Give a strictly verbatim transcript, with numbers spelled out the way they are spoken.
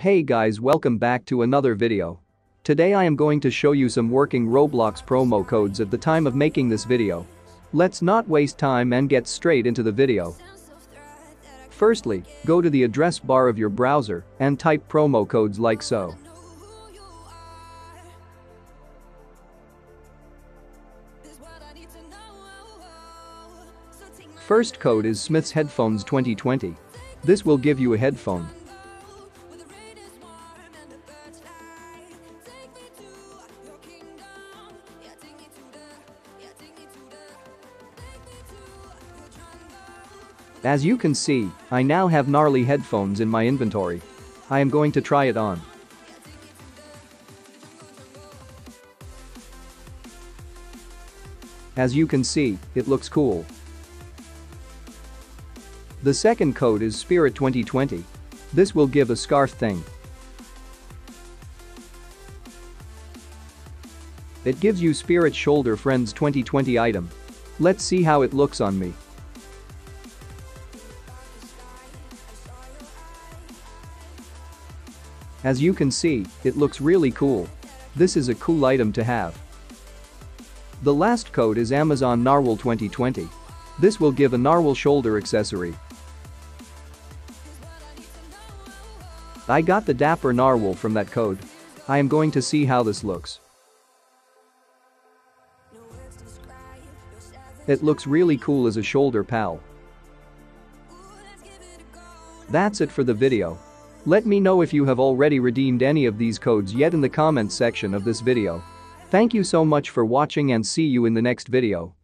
Hey guys, welcome back to another video. Today I am going to show you some working Roblox promo codes at the time of making this video. Let's not waste time and get straight into the video. Firstly, go to the address bar of your browser and type promo codes like so. First code is Smith's Headphones twenty twenty. This will give you a headphone. As you can see, I now have gnarly headphones in my inventory. I am going to try it on. As you can see, it looks cool. The second code is Spirit twenty twenty. This will give a scarf thing. It gives you Spirit Shoulder Friends twenty twenty item. Let's see how it looks on me. As you can see, it looks really cool. This is a cool item to have. The last code is Amazon Narwhal twenty twenty. This will give a narwhal shoulder accessory. I got the dapper narwhal from that code. I am going to see how this looks. It looks really cool as a shoulder pal. That's it for the video. Let me know if you have already redeemed any of these codes yet in the comments section of this video. Thank you so much for watching and see you in the next video.